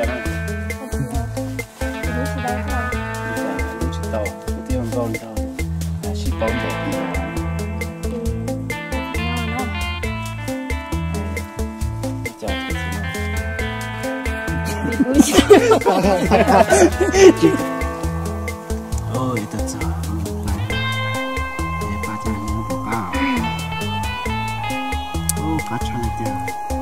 cho nó tàu tiêu con tàu chỉ bóng để ôi thật sự để ba chân nó của cao ô cá cho này kìa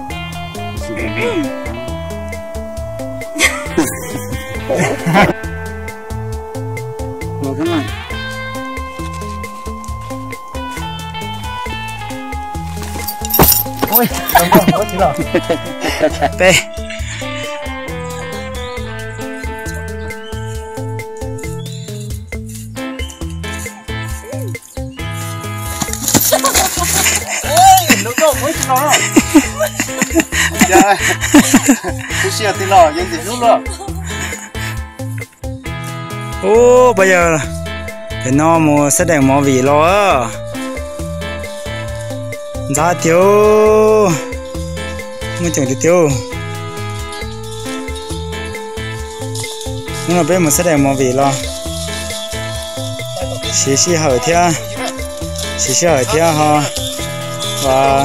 come on. Ôi, không chỉ rồi. Tê. Ôi, nó có mới chỉ nó. Dạ. Tôi xia tí lò, yên gì lúc lò. Ô, bây giờ thì nó mua sẽ đèn mỏ vị lo giá tiêu mua chẳng tiêu nó bên một sẽ đèn mỏ vị lo xí hỏi theo ha và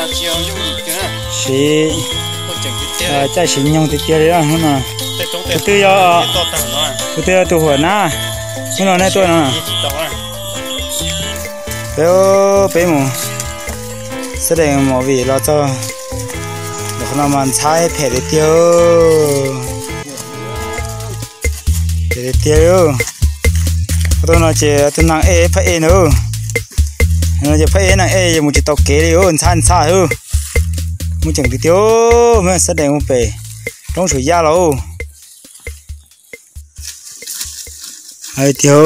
xí chạy xí nhông thì kia đấy đó mà tôi tôi hồi na cái nó này tôi nó bé mù sẽ để mỏ vị lo cho được nó mà trái phải để tiêu tôi nói chỉ tôi năng phải nữa nó chỉ phải năng giờ một chỉ tàu kế đi ôn san xa hơn một chẳng thì tiêu mà sẽ để một bể trong suy gia lâu ai thiếu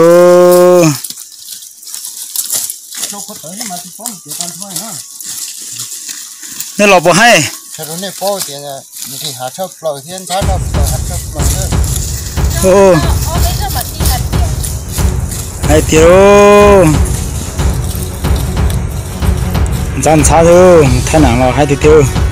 nó lọp vào hay ô ai thiếu dàn xa thôi thay nặng là hai thiếu